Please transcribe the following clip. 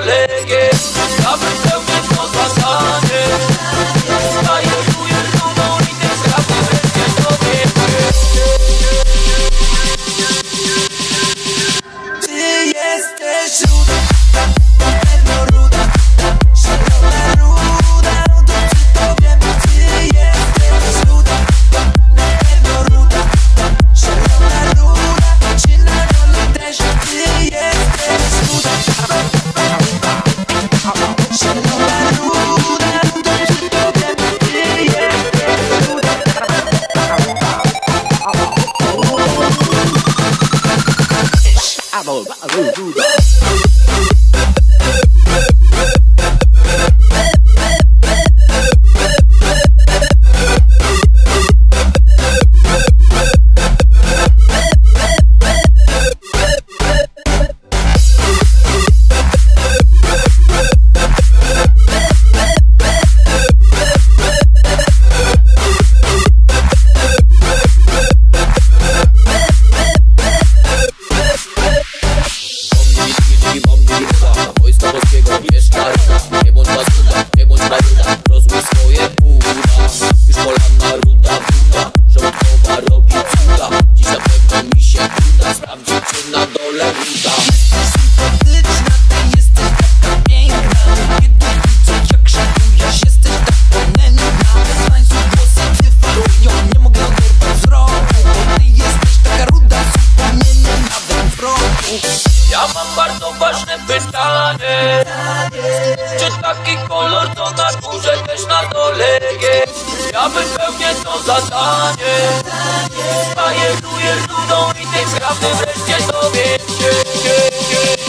dole jest. Ja wypełnię to zadanie. Stajesz tu jedną i te sprawy wreszcie sobie. Ty jesteś ruda, na pewno ruda, szalona ruda, no to czy to wiem. Ty jesteś ruda, na pewno ruda, szalona ruda, czy na dole też. Ty jesteś ruda, szalona ruda, no to czy to wiem. Ty jesteś ruda. Ruda. Wojska polskiego mieszka ruda. Nie bądź basuda, nie bądź baruda. Rozłóż swoje uda. Już polana ruda buda. Żołnierzowa robi cuda. Dziś na pewno mi się uda sprawdzić, czy na dole ruda. Sympatyczna, ty jesteś taka piękna. Kiedy widzę jak szykujesz, jesteś tak ponętna. Bez tańców głosy ty falują, nie mogę oderwać wzroku. Bo ty jesteś taka ruda, zupełnie nawet w roku. Ja mam bardzo ważne pytanie. Czy taki kolor to na górze też na dole jest? Ja wypełnię to zadanie. Stajesz tu rudą i tej sprawy wreszcie dowiecie.